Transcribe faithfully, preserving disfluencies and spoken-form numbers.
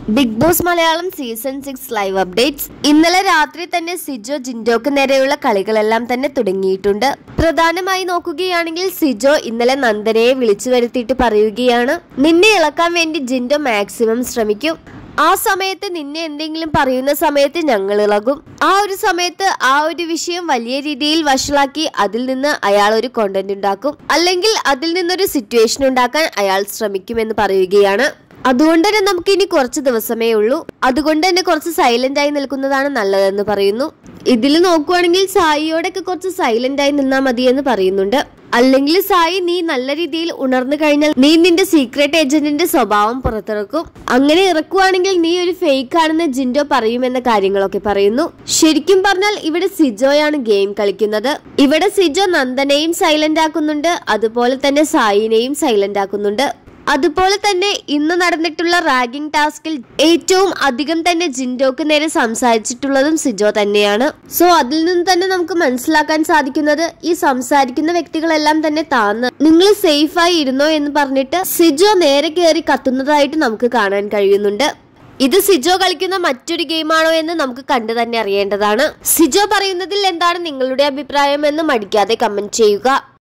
Big Boss Malayalam season six live updates. ഇന്നലെ രാത്രി തന്നെ സിജോ ജിൻഡോക്ക് നേരെയുള്ള കളികളെല്ലാം തന്നെ തുടങ്ങിയിട്ടുണ്ട്. പ്രധാനമായി നോക്കുകയാണെങ്കിൽ സിജോ ഇന്നലെ നന്ദനയെ വിളിച്ചു വരുത്തിയിട്ട് പറയുകയാണ്, നിന്നെ ഇളക്കാൻ വേണ്ടി ജിൻഡോ മാക്സിമം ശ്രമിക്കും. ആ സമയത്ത് നിന്നെ എന്തെങ്കിലും പറയുന്ന സമയത്ത് ഞങ്ങൾ ഇളകും. ആ ഒരു സമയത്ത് ആ ഒരു വിഷയം വലിയ രീതിയിൽ വഷളാക്കി അതിൽ നിന്ന് അയാൾ ഒരു കോണ്ടന്റ് ഉണ്ടാക്കും, അല്ലെങ്കിൽ അതിൽ നിന്നൊരു സിറ്റുവേഷൻ ഉണ്ടാക്കാൻ അയാൾ ശ്രമിക്കുമെന്ന് പറയുകയാണ്. അതുകൊണ്ട് തന്നെ നമുക്ക് ഇനി കുറച്ച് ദിവസമേ ഉള്ളൂ. അതുകൊണ്ട് തന്നെ കുറച്ച് സൈലന്റ് ആയി നിൽക്കുന്നതാണ് നല്ലതെന്ന് പറയുന്നു. ഇതിൽ നോക്കുവാണെങ്കിൽ സായിയോടൊക്കെ കുറച്ച് സൈലന്റ് ആയി നിന്നാ മതി എന്ന് പറയുന്നുണ്ട്. അല്ലെങ്കിൽ സായി, നീ നല്ല രീതിയിൽ ഉണർന്നു കഴിഞ്ഞാൽ നീ നിന്റെ സീക്രട്ട് ഏജന്റിന്റെ സ്വഭാവം പുറത്തിറക്കും. അങ്ങനെ ഇറക്കുവാണെങ്കിൽ നീ ഒരു ഫേക്ക് ആണെന്ന് ജിൻഡോ പറയുമെന്ന കാര്യങ്ങളൊക്കെ പറയുന്നു. ശരിക്കും പറഞ്ഞാൽ ഇവിടെ സിജോയാണ് ഗെയിം കളിക്കുന്നത്. ഇവിടെ സിജോ നന്ദനെയും സൈലന്റ് ആക്കുന്നുണ്ട്, അതുപോലെ തന്നെ സായിനെയും സൈലന്റ് ആക്കുന്നുണ്ട്. അതുപോലെ തന്നെ ഇന്ന് നടന്നിട്ടുള്ള റാഗിംഗ് ടാസ്കിൽ ഏറ്റവും അധികം തന്നെ ജിൻഡോക്ക് നേരെ സംസാരിച്ചിട്ടുള്ളതും സിജോ തന്നെയാണ്. സോ അതിൽ നിന്ന് തന്നെ നമുക്ക് മനസ്സിലാക്കാൻ സാധിക്കുന്നത് ഈ സംസാരിക്കുന്ന വ്യക്തികളെല്ലാം തന്നെ താന്ന് നിങ്ങൾ സേഫായി ഇരുന്നോ എന്ന് പറഞ്ഞിട്ട് സിജോ നേരെ കയറി കത്തുന്നതായിട്ട് നമുക്ക് കാണാൻ കഴിയുന്നുണ്ട്. ഇത് സിജോ കളിക്കുന്ന മറ്റൊരു ഗെയിമാണോ എന്ന് നമുക്ക് കണ്ടു തന്നെ അറിയേണ്ടതാണ്. സിജോ പറയുന്നതിൽ എന്താണ് നിങ്ങളുടെ അഭിപ്രായം എന്ന് മടിക്കാതെ കമന്റ് ചെയ്യുക.